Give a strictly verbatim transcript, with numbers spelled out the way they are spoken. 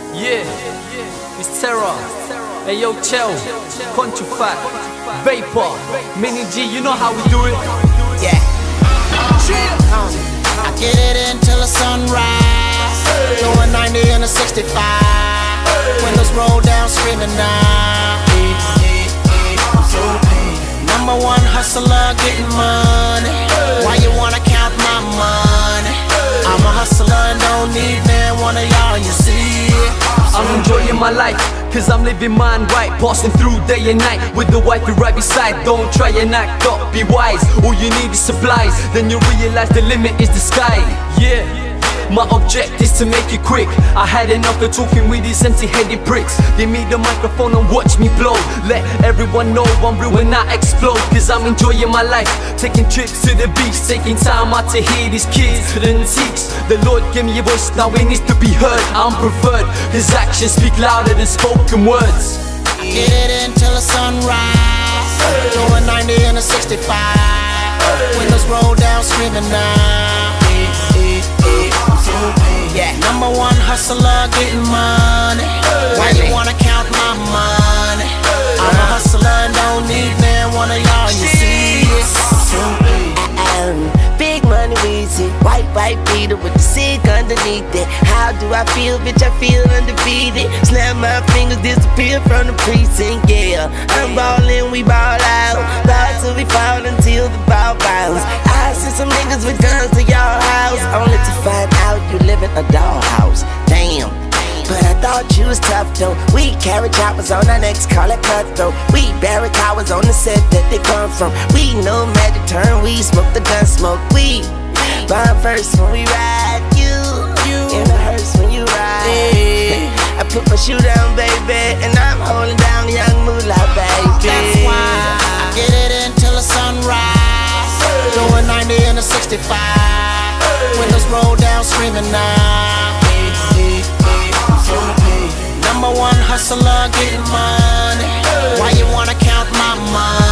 Yeah, it's Terror. Hey yo, Chell, Contrafat, Vapor, Mini G, you know how we do it. Yeah. I get it until the sunrise. Doing ninety in a sixty-five. Windows roll down, screaming now. Number one hustler, getting money. Why you wanna count my money? I'm a hustler and don't need man, one of y'all, you see. I'm enjoying my life, cause I'm living mine right. Passing through day and night with the wifey right beside. Don't try and act up, be wise. All you need is supplies, then you realize the limit is the sky. Yeah, my object is to make it quick. I had enough of talking with these empty-headed pricks. Give me the microphone and watch me blow. Let everyone know I'm real when I explode. Cause I'm enjoying my life, taking trips to the beach, taking time out to hear these kids couldn't teach. The Lord gave me a voice, now it needs to be heard. I'm preferred, his actions speak louder than spoken words. Get it until the sunrise. Doing ninety in a sixty-five. Windows roll down, screaming now. Yeah, number one hustler, getting money. Why you wanna count my money? I'm a hustler and don't need man, one of y'all, you see it. Um, big money Weezy, white, white beater with the sick underneath it. How do I feel, bitch? I feel undefeated. Snap my fingers, disappear from the precinct, yeah. I'm ballin', we ball out. Ball till we fall until the ball bounce. I send some niggas with guns to your house, only to find out you live in a dollhouse. Damn. But I thought you was tough though. We carry choppers on our necks, call it cutthroat. We bury cowards on the set that they come from. We know magic turn, we smoke the gun smoke. We bomb first when we ride. You, you in the hearse when you ride. Hey. I put my shoe down, baby, and I'm holding down young moolah, baby. That's why I get it until the sunrise. Doing ninety in a sixty-five. Windows roll down, screaming now. Number one hustler, getting money. Why you wanna count my money?